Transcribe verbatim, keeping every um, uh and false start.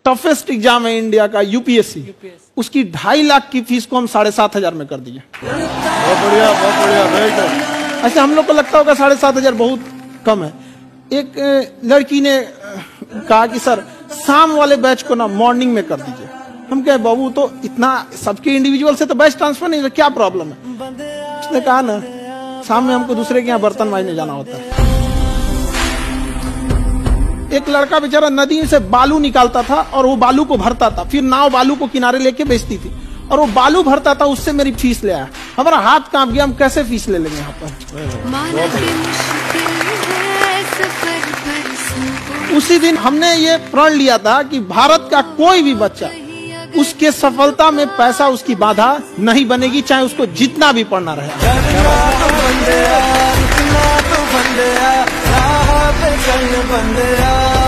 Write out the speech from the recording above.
Toughest exam है India का, UPSC, उसकी ढाई लाख की फीस को हम साढ़े सात हजार में कर दिए। बहुत बढ़िया, बहुत बढ़िया, वेरी गुड। ऐसे हम लोग को लगता होगा साढ़े सात हजार बहुत कम है। एक लड़की ने कहा कि सर शाम वाले बैच को ना मॉर्निंग में कर दीजिए। हम कहे बाबू तो इतना सबके इंडिविजुअल से तो बैच ट्रांसफर नहीं, क्या प्रॉब्लम है? उसने कहा ना शाम में हमको दूसरे के यहाँ बर्तन मांजने जाना होता है। एक लड़का बेचारा नदी से बालू निकालता था और वो बालू को भरता था, फिर नाव बालू को किनारे लेके बेचती थी और वो बालू भरता था, उससे मेरी फीस ले आया। हमारा हाथ कांप गया, हम कैसे फीस ले लेंगे यहाँ पर। उसी दिन हमने ये प्रण लिया था कि भारत का कोई भी बच्चा उसके सफलता में पैसा उसकी बाधा नहीं बनेगी, चाहे उसको जितना भी पढ़ना रहे।